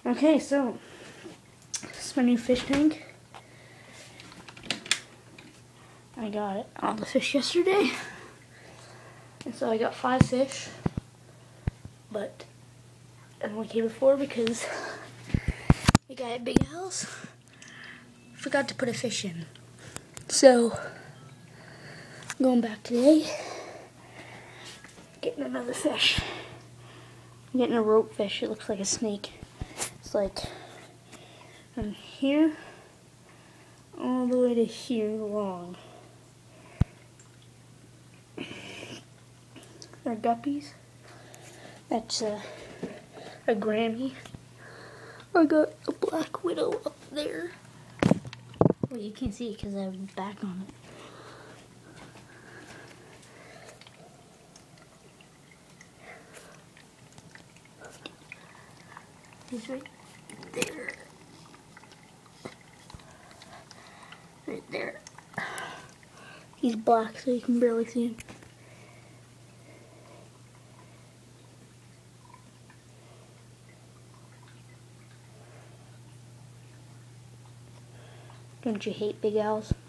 Okay, so this is my new fish tank. I got all the fish yesterday, and so I got 5 fish, but I only came with 4 because the guy at Big House forgot to put a fish in. So going back today, getting another fish. I'm getting a rope fish. It looks like a snake. It's like from here all the way to here long. They're guppies. That's a Grammy. I got a black widow up there. Well, you can't see it because I have a back on it. He's right there. Right there. He's black, so you can barely see him. Don't you hate big owls?